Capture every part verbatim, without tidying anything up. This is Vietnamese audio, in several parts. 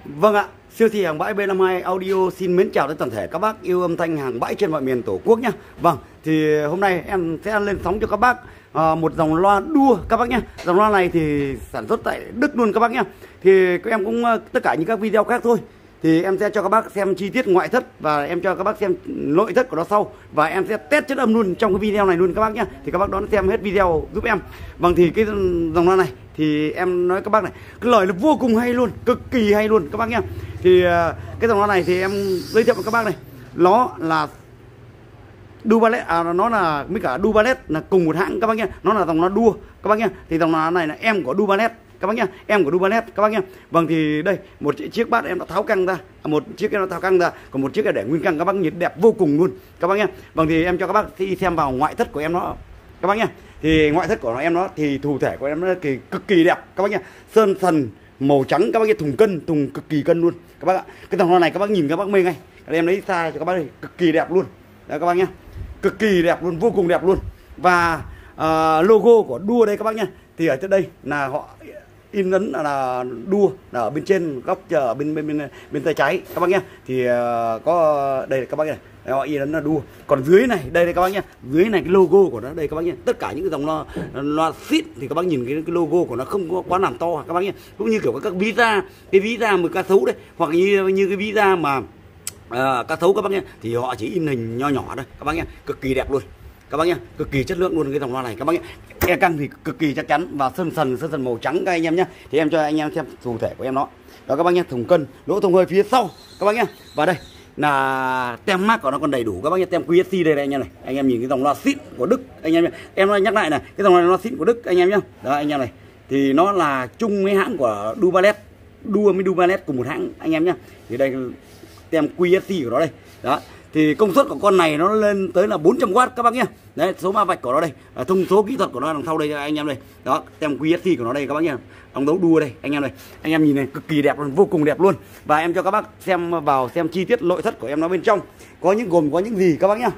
Vâng ạ, siêu thị hàng bãi B năm hai Audio xin mến chào tới toàn thể các bác yêu âm thanh hàng bãi trên mọi miền Tổ quốc nhé. Vâng, thì hôm nay em sẽ lên sóng cho các bác à, một dòng loa đua các bác nhé. Dòng loa này thì sản xuất tại Đức luôn các bác nhé. Thì các em cũng tất cả những các video khác thôi. Thì em sẽ cho các bác xem chi tiết ngoại thất và em cho các bác xem nội thất của nó sau. Và em sẽ test chất âm luôn trong cái video này luôn các bác nhé. Thì các bác đón xem hết video giúp em. Vâng, thì cái dòng loa này thì em nói các bác này, cái lời nó vô cùng hay luôn, cực kỳ hay luôn các bác nhé. Thì cái dòng loa này thì em giới thiệu với các bác này, nó là Duvalet, à, nó là với cả Duvalet là cùng một hãng các bác nhé. Nó là dòng loa đua các bác nhé. Thì dòng loa này là em của Duvalet các bác nhé, em của Duvalet các bác nhé. Vâng, thì đây một chiếc bát em đã tháo căng ra, một chiếc em đã tháo căng ra, còn một chiếc là để nguyên căng các bác, nhìn đẹp vô cùng luôn các bác nhé. Vâng, thì em cho các bác đi xem vào ngoại thất của em nó các bác nhé. Thì ngoại thất của nó em nó thì thủ thể của em nó kỳ cực kỳ đẹp các bác nhé, sơn sần màu trắng các bác nhé, thùng cân, thùng cực kỳ cân luôn các bác ạ. Cái dòng loa này các bác nhìn các bác mê ngay, em lấy xa cho các bác đây, cực kỳ đẹp luôn đấy các bác nhé, cực kỳ đẹp luôn, vô cùng đẹp luôn. Và uh, logo của đua đây các bác nhé, thì ở trên đây là họ in ấn là đua là ở bên trên góc ở bên bên bên bên tay trái các bác nhé. Thì uh, có đây các bác này, họ in ấn là đua. Còn dưới này đây đây các bác nhé, dưới này cái logo của nó đây các bác nhé. Tất cả những cái dòng loa loa xít thì các bác nhìn cái, cái logo của nó không có quá làm to các bác nhé. Cũng như kiểu các ví da, cái ví da một ca sấu đấy, hoặc như như cái ví da mà uh, ca sấu các bác nhé, thì họ chỉ in hình nho nhỏ đây các bác nhé, cực kỳ đẹp luôn các bác nhé, cực kỳ chất lượng luôn cái dòng loa này các bác nhé. E căng thì cực kỳ chắc chắn và sơn sần sơn sần màu trắng các anh em nhé. Thì em cho anh em xem chủ thể của em nó đó các bác nhé, thùng cân, lỗ thông hơi phía sau các bác nhé. Và đây là tem mác của nó còn đầy đủ các bác nhé, tem quy ét xê đây, đây anh em này, anh em nhìn cái dòng loa xịn của Đức anh em nhé. Em nói nhắc lại này, cái dòng loa xịn của Đức anh em nhé, đó anh em này, thì nó là chung với hãng của Duvalet, đua với Duvalet cùng một hãng anh em nhé. Thì đây tem quy ét xê của nó đây đó. Thì công suất của con này nó lên tới là bốn trăm oát các bác nhé. Đấy, số mã vạch của nó đây, à, thông số kỹ thuật của nó đằng sau đây anh em đây. Đó, tem quy ét xê của nó đây các bác nhé. Đóng dấu đua đây anh em này. Anh em nhìn này, cực kỳ đẹp luôn, vô cùng đẹp luôn. Và em cho các bác xem vào xem chi tiết nội thất của em nó bên trong. Có những gồm có những gì các bác nhé.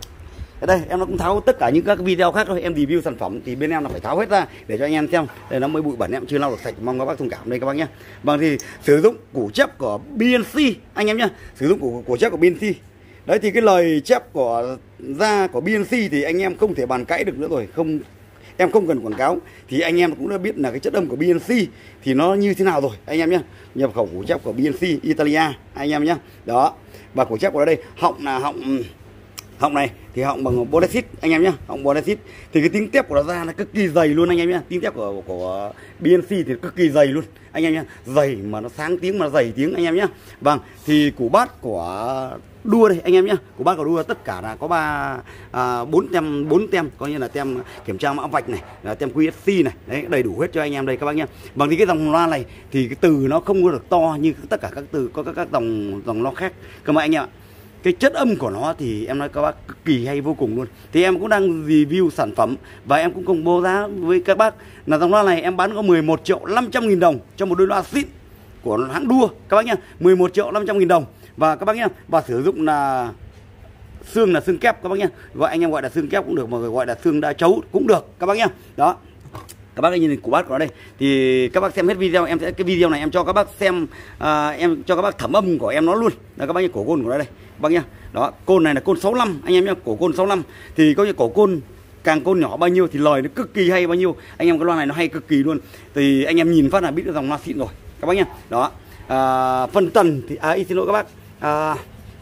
Ở đây em nó cũng tháo tất cả những các video khác thôi, em review sản phẩm thì bên em là phải tháo hết ra để cho anh em xem. Đây nó mới bụi bẩn em chưa lau được sạch, mong các bác thông cảm đây các bác nhé. Vâng, thì sử dụng củ chép của bê en xê anh em nhé, sử dụng củ, củ chép của bê en xê. Đấy, thì cái lời chép của da của bê en xê thì anh em không thể bàn cãi được nữa rồi, không em không cần quảng cáo thì anh em cũng đã biết là cái chất âm của bê en xê thì nó như thế nào rồi anh em nhé. Nhập khẩu củ chép của bê en xê Italia anh em nhé. Đó, và củ chép của nó đây, họng là họng họng này thì họng bằng bodesit anh em nhé, họng bodesit. Thì cái tiếng tép của nó ra nó cực kỳ dày luôn anh em nhé, tiếng tép của của bê en xê thì cực kỳ dày luôn anh em nhé, dày mà nó sáng tiếng mà nó dày tiếng anh em nhé. Vâng, thì củ bát của đua đây anh em nhé, của bác của đua tất cả là có ba à, bốn tem, bốn tem coi như là tem kiểm tra mã vạch này, là tem quy ét xê này, đấy đầy đủ hết cho anh em đây các bác nhé. Bằng thì cái dòng loa này thì cái từ nó không có được to như tất cả các từ có các, các dòng dòng loa khác cơ mà anh em ạ. Cái chất âm của nó thì em nói các bác cực kỳ hay vô cùng luôn. Thì em cũng đang review sản phẩm và em cũng công bố giá với các bác là dòng loa này em bán có mười một triệu năm trăm nghìn đồng cho một đôi loa xịn của hãng đua các bác nhé, mười một triệu năm trăm nghìn đồng. Và các bác nhé, và sử dụng là xương là xương kép các bác nhé, gọi anh em gọi là xương kép cũng được mà gọi là xương đa chấu cũng được các bác nhé. Đó, các bác nhìn củ bát của nó đây, thì các bác xem hết video em sẽ cái video này em cho các bác xem, à, em cho các bác thẩm âm của em nó luôn. Là các bác nhìn cổ côn của nó đây các bác nhé. Đó, côn này là côn sáu mươi lăm anh em nhé, cổ côn sáu mươi lăm thì có như cổ côn càng côn nhỏ bao nhiêu thì lời nó cực kỳ hay bao nhiêu anh em. Cái loa này nó hay cực kỳ luôn, thì anh em nhìn phát là biết được dòng loa xịn rồi các bác nhé. Đó, à, phân tần thì à, xin lỗi các bác, à,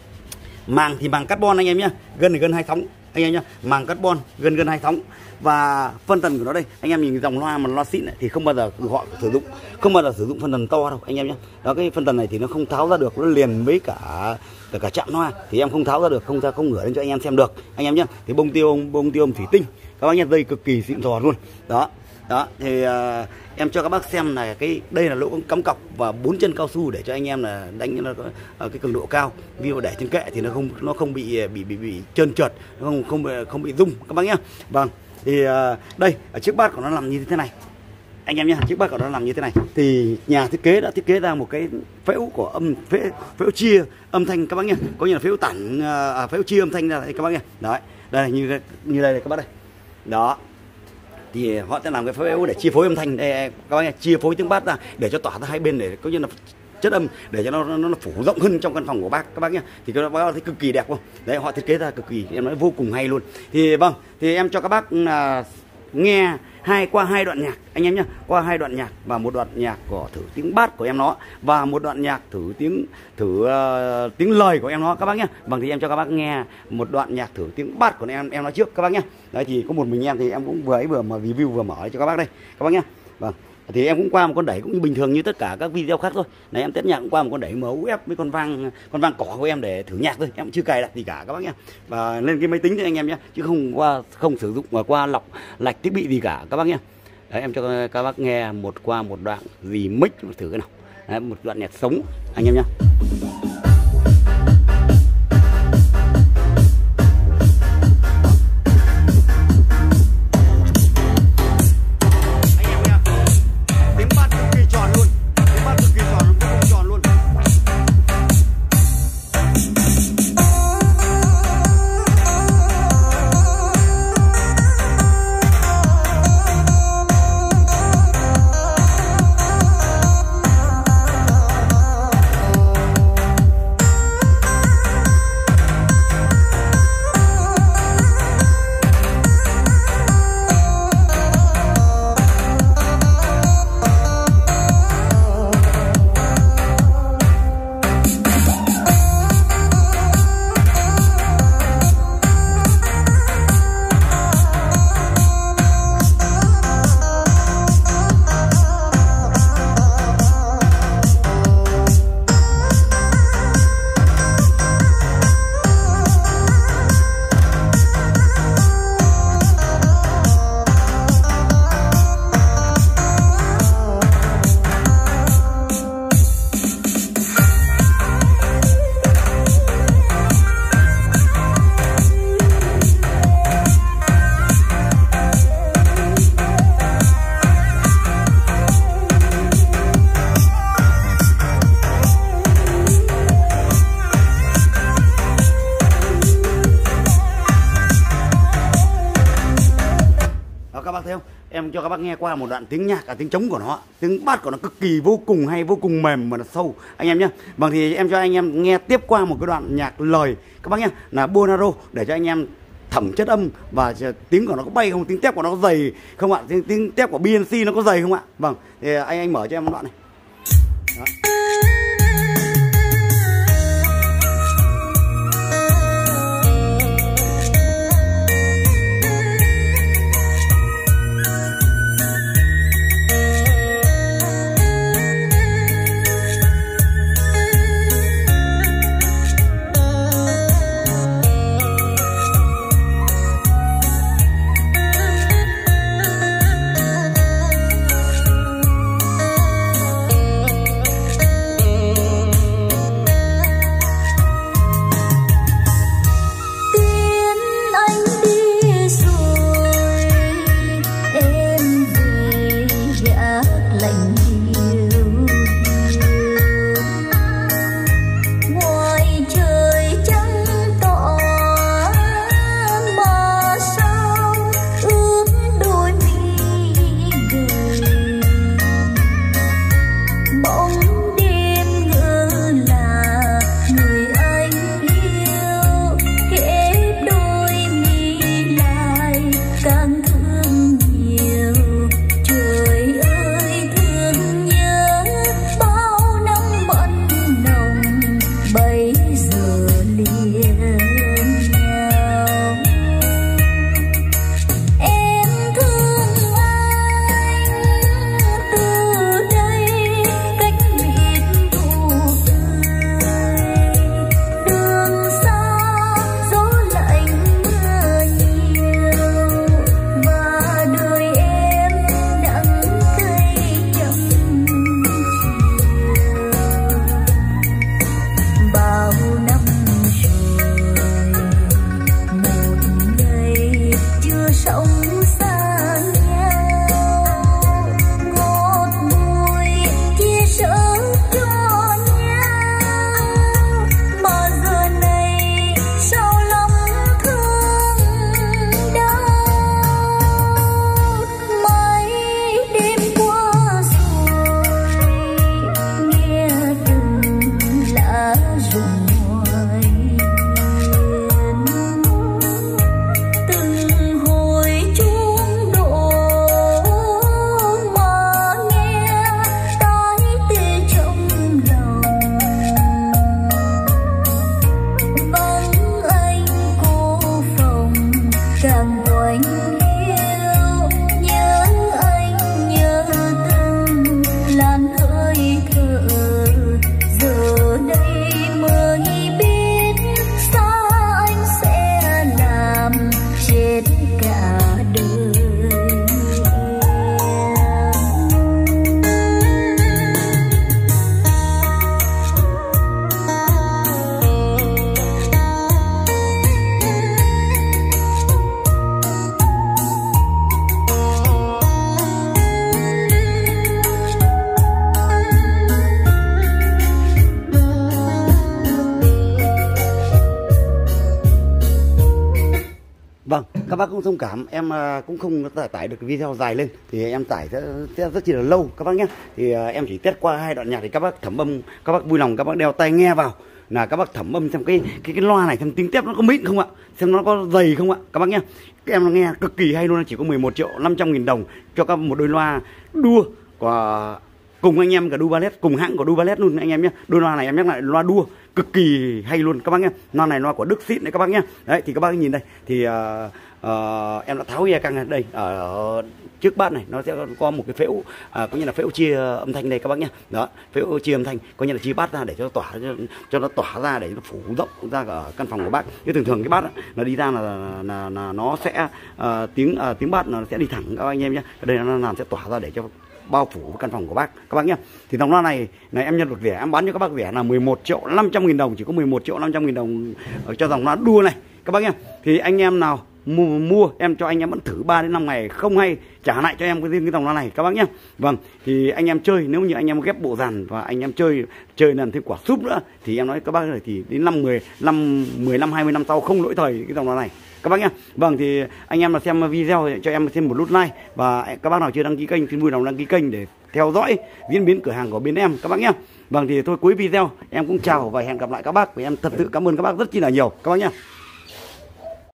màng thì màng carbon anh em nhé, gân thì gân hai sóng anh em nhé, màng carbon gân gân hai sóng. Và phân tần của nó đây anh em nhìn dòng loa mà loa xịn này, thì không bao giờ họ sử dụng không bao giờ sử dụng phân tần to đâu anh em nhé. Đó, cái phân tần này thì nó không tháo ra được, nó liền với cả cả, cả chạm loa thì em không tháo ra được, không ra không ngửa lên cho anh em xem được anh em nhé. Thì bông tiêu bông tiêu thủy tinh các bác nhé, dây cực kỳ xịn sò luôn. Đó, đó thì uh, em cho các bác xem này, cái đây là lỗ cắm cọc và bốn chân cao su để cho anh em là đánh nó uh, cái cường độ cao, ví dụ để trên kệ thì nó không nó không bị bị bị bị trơn trượt, nó không không không bị rung các bác nhé. Vâng, thì uh, đây ở chiếc bát của nó làm như thế này anh em nhé, chiếc bát của nó làm như thế này thì nhà thiết kế đã thiết kế ra một cái phễu của âm phễu, phễu chia âm thanh các bác nhé, có như là phễu tản à, phễu chia âm thanh ra đây các bác nhé. Đấy, đây như như đây này các bác đây. Đó, thì họ sẽ làm cái phễu để chia phối âm thanh đây các bác nhé, chia phối tiếng bát ra để cho tỏa ra hai bên để có như là chất âm để cho nó nó, nó phủ rộng hơn trong căn phòng của bác các bác nhé. Thì các bác thấy cực kỳ đẹp không? Đấy, họ thiết kế ra cực kỳ, em nói vô cùng hay luôn. Thì vâng, thì em cho các bác là nghe hai qua hai đoạn nhạc anh em nhé, qua hai đoạn nhạc và một đoạn nhạc của thử tiếng bass của em nó và một đoạn nhạc thử tiếng thử uh, tiếng lời của em nó các bác nhé. Vâng, thì em cho các bác nghe một đoạn nhạc thử tiếng bass của em em nó trước các bác nhé. Đấy, thì có một mình em thì em cũng vừa ấy vừa mà review vừa mở cho các bác đây các bác nhé. Vâng, thì em cũng qua một con đẩy cũng như bình thường như tất cả các video khác thôi. Này em test nhạc cũng qua một con đẩy em u ép với con vang con vang cỏ của em để thử nhạc thôi, em cũng chưa cài đặt gì cả các bác nhé. Và lên cái máy tính thì anh em nhé, chứ không qua không sử dụng và qua lọc lạch thiết bị gì cả các bác nhé. Đấy, em cho các bác nghe một qua một đoạn remix thử cái nào. Đấy, một đoạn nhạc sống anh em nhé. Các bác thấy không? Em cho các bác nghe qua một đoạn tiếng nhạc, cả tiếng trống của nó, tiếng bass của nó cực kỳ vô cùng hay, vô cùng mềm mà nó sâu anh em nhé. Vâng, thì em cho anh em nghe tiếp qua một cái đoạn nhạc lời các bác nhé, là bolero để cho anh em thẩm chất âm và tiếng của nó có bay không, tiếng tép của nó có dày không ạ, tiếng, tiếng tép của bê en xê nó có dày không ạ. Vâng, thì anh anh mở cho em một đoạn này. Đó. thơ, giờ đây mới biết xa anh sẽ làm chết cả đời. Vâng, các bác cũng thông cảm, em cũng không tải, tải được video dài lên thì em tải sẽ, sẽ rất chi là lâu các bác nhé. Thì uh, em chỉ test qua hai đoạn nhạc thì các bác thẩm âm, các bác vui lòng các bác đeo tai nghe vào là các bác thẩm âm xem cái cái cái loa này xem tiếng tép nó có mịn không ạ, xem nó có dày không ạ các bác nhé. Các em nghe cực kỳ hay luôn, chỉ có mười một triệu năm trăm nghìn đồng cho các một đôi loa đua của cùng anh em cả đu ballet, cùng hãng của đu ballet luôn anh em nhé. Đôi loa này em nhắc lại loa đua cực kỳ hay luôn các bác nhé. Loa này loa của Đức xịn đấy các bác nhé. Đấy thì các bác nhìn đây thì uh, uh, em đã tháo dây căng này đây ở trước bát này nó sẽ có một cái phễu uh, có như là phễu chia âm thanh đây các bác nhé. Đó, phễu chia âm thanh có như là chia bát ra để cho nó tỏa cho, cho nó tỏa ra để nó phủ rộng ra ở căn phòng của bác. Chứ thường thường cái bát đó, nó đi ra là là, là nó sẽ uh, tiếng uh, tiếng bát nó sẽ đi thẳng các anh em nhé. Ở đây nó làm sẽ tỏa ra để cho bao phủ căn phòng của bác các bác nhé. Thì dòng loa này này em nhận được rẻ, em bán cho các bác rẻ là mười một triệu năm trăm nghìn đồng, chỉ có mười một triệu năm trăm nghìn đồng cho dòng loa đua này các bác nhé. Thì anh em nào mua, mua em cho anh em vẫn thử ba đến năm ngày không hay trả lại cho em cái cái dòng loa này các bác nhé. Vâng, thì anh em chơi, nếu như anh em ghép bộ dàn và anh em chơi chơi làm thêm quả súp nữa thì em nói các bác này thì đến năm mười năm mười năm hai mươi năm sau không lỗi thời cái dòng loa này các bác nhé. Vâng, thì anh em là xem video cho em thêm một nút like, và các bác nào chưa đăng ký kênh xin vui lòng đăng ký kênh để theo dõi diễn biến cửa hàng của bên em các bác nhé. Vâng, thì thôi cuối video em cũng chào và hẹn gặp lại các bác, và em thật sự cảm ơn các bác rất chi là nhiều các bác nhé.